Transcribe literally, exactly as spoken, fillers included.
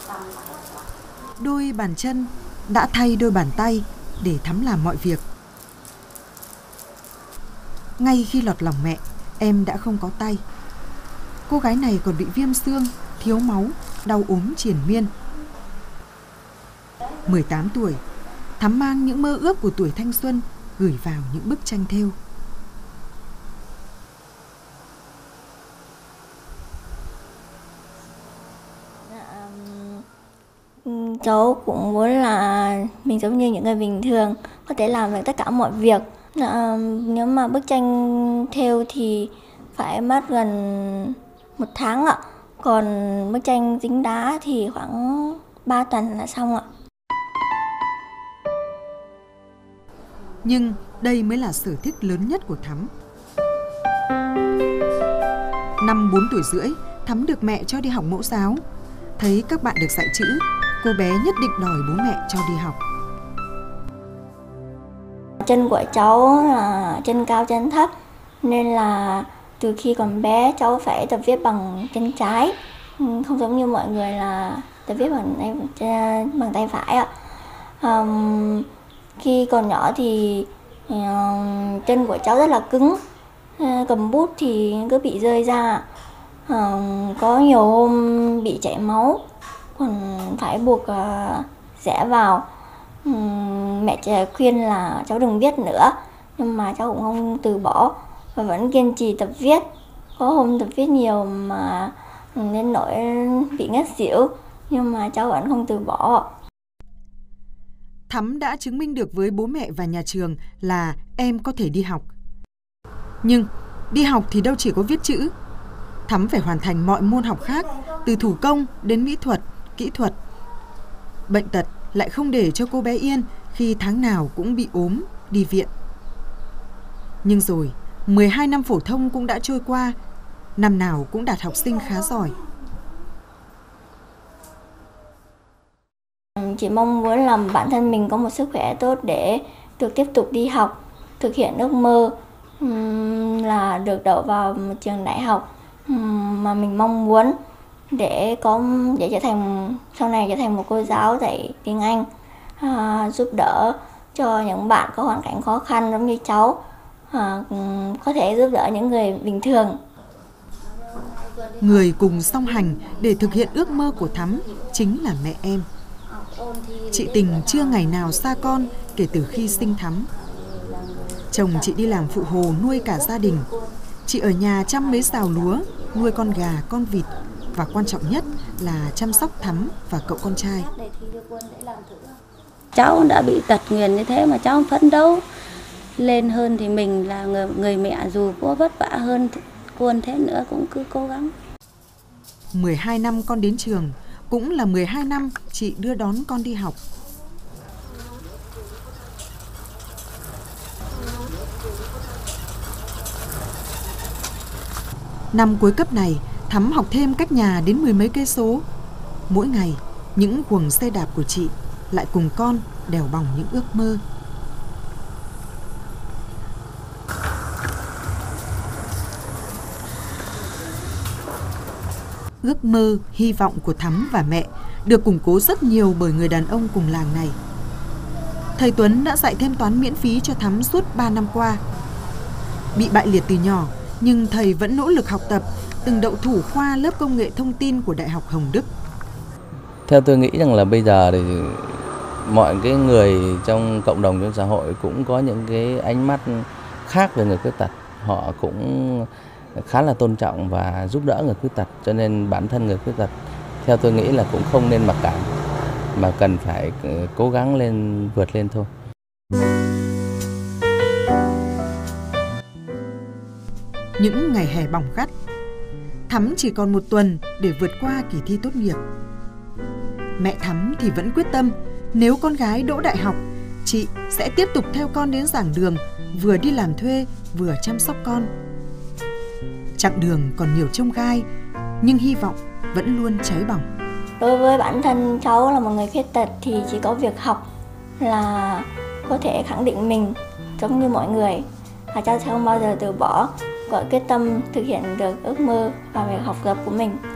Đôi bàn chân đã thay đôi bàn tay để Thắm làm mọi việc. Ngay khi lọt lòng mẹ, em đã không có tay. Cô gái này còn bị viêm xương, thiếu máu, đau ốm triền miên. mười tám tuổi, Thắm mang những mơ ước của tuổi thanh xuân gửi vào những bức tranh thêu. Cháu cũng muốn là mình giống như những người bình thường, có thể làm được tất cả mọi việc. À, nếu mà bức tranh thêu thì phải mất gần một tháng ạ. Còn bức tranh dính đá thì khoảng ba tuần là xong ạ. Nhưng đây mới là sở thích lớn nhất của Thắm. Năm bốn tuổi rưỡi, Thắm được mẹ cho đi học mẫu giáo. Thấy các bạn được dạy chữ, cô bé nhất định đòi bố mẹ cho đi học. Chân của cháu là chân cao chân thấp, nên là từ khi còn bé cháu phải tập viết bằng chân trái, không giống như mọi người là tập viết bằng tay, bằng tay phải ạ. Um, khi còn nhỏ thì um, chân của cháu rất là cứng, cầm bút thì cứ bị rơi ra, um, có nhiều hôm bị chảy máu, còn phải buộc uh, rẽ vào. Uhm, mẹ khuyên là cháu đừng viết nữa, nhưng mà cháu cũng không từ bỏ và vẫn kiên trì tập viết. Có hôm tập viết nhiều mà đến nỗi bị ngất xỉu, nhưng mà cháu vẫn không từ bỏ. Thắm đã chứng minh được với bố mẹ và nhà trường là em có thể đi học. Nhưng đi học thì đâu chỉ có viết chữ. Thắm phải hoàn thành mọi môn học khác, từ thủ công đến mỹ thuật, kỹ thuật. Bệnh tật lại không để cho cô bé yên khi tháng nào cũng bị ốm, đi viện. Nhưng rồi, mười hai năm phổ thông cũng đã trôi qua, năm nào cũng đạt học sinh khá giỏi. Chỉ mong muốn làm bản thân mình có một sức khỏe tốt để được tiếp tục đi học, thực hiện ước mơ là được đậu vào một trường đại học mà mình mong muốn, để có để trở thành sau này trở thành một cô giáo dạy tiếng Anh, à, giúp đỡ cho những bạn có hoàn cảnh khó khăn giống như cháu, à, có thể giúp đỡ những người bình thường. Người cùng song hành để thực hiện ước mơ của Thắm chính là mẹ em. Chị Tình chưa ngày nào xa con kể từ khi sinh Thắm. Chồng chị đi làm phụ hồ nuôi cả gia đình. Chị ở nhà chăm mấy sào lúa, nuôi con gà, con vịt, và quan trọng nhất là chăm sóc Thắm và cậu con trai. Cháu đã bị tật nguyền như thế mà cháu phấn đấu lên hơn thì mình là người, người mẹ dù có vất vả hơn con thế nữa cũng cứ cố gắng. mười hai năm con đến trường, cũng là mười hai năm chị đưa đón con đi học. Năm cuối cấp này, Thắm học thêm cách nhà đến mười mấy cây số. Mỗi ngày, những guồng xe đạp của chị lại cùng con đèo bòng những ước mơ. Ước mơ, hy vọng của Thắm và mẹ được củng cố rất nhiều bởi người đàn ông cùng làng này. Thầy Tuấn đã dạy thêm toán miễn phí cho Thắm suốt ba năm qua. Bị bại liệt từ nhỏ, nhưng thầy vẫn nỗ lực học tập, từng đậu thủ khoa lớp công nghệ thông tin của Đại học Hồng Đức. Theo tôi nghĩ rằng là bây giờ thì mọi cái người trong cộng đồng, trong xã hội cũng có những cái ánh mắt khác về người khuyết tật. Họ cũng khá là tôn trọng và giúp đỡ người khuyết tật, cho nên bản thân người khuyết tật theo tôi nghĩ là cũng không nên mặc cảm, mà cần phải cố gắng lên, vượt lên thôi. Những ngày hè bỏng gắt, Thắm chỉ còn một tuần để vượt qua kỳ thi tốt nghiệp. Mẹ Thắm thì vẫn quyết tâm, nếu con gái đỗ đại học, chị sẽ tiếp tục theo con đến giảng đường, vừa đi làm thuê, vừa chăm sóc con. Chặng đường còn nhiều chông gai, nhưng hy vọng vẫn luôn cháy bỏng. Đối với bản thân cháu là một người khuyết tật thì chỉ có việc học là có thể khẳng định mình giống như mọi người. Và cháu sẽ không bao giờ từ bỏ, gọi quyết tâm thực hiện được ước mơ và việc học tập của mình.